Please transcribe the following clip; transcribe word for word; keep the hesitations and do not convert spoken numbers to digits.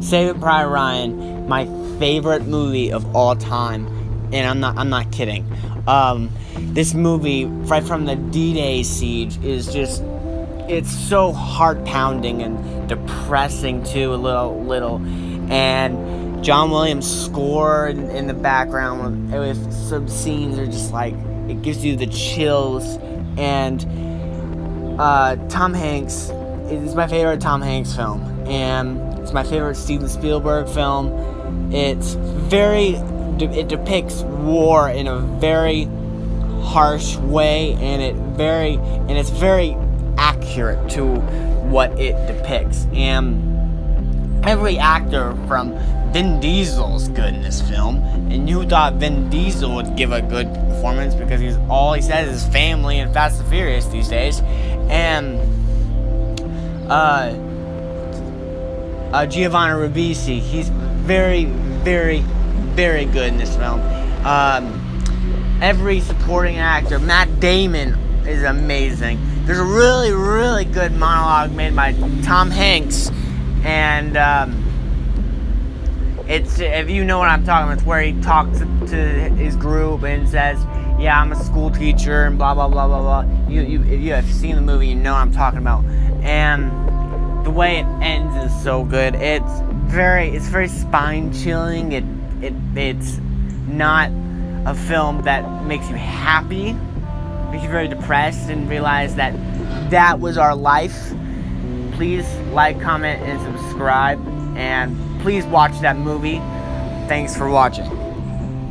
Saving Private Ryan, my favorite movie of all time, and I'm not I'm not kidding. Um, this movie, right from the D-Day siege, is just, it's so heart-pounding and depressing too, a little, little. And John Williams' score in, in the background with, with some scenes are just like, it gives you the chills. And uh, Tom Hanks, it's my favorite Tom Hanks film, and it's my favorite Steven Spielberg film. It's very, it depicts war in a very harsh way, and it very, and it's very accurate to what it depicts. And every actor, from Vin Diesel's good in this film, and you thought Vin Diesel would give a good performance because he's all he says is family and Fast and Furious these days. And uh, uh, Giovanni Ribisi, he's very, very, very good in this film. Um, every supporting actor, Matt Damon is amazing. There's a really, really good monologue made by Tom Hanks, and um, it's, if you know what I'm talking about, it's where he talks to his group and says, yeah, I'm a school teacher and blah, blah, blah, blah, blah. You, you, if you have seen the movie, you know what I'm talking about. And the way it ends is so good. It's very, it's very spine-chilling. It, it, it's not a film that makes you happy, makes you very depressed and realize that that was our life. Please like, comment, and subscribe, and please watch that movie. Thanks for watching.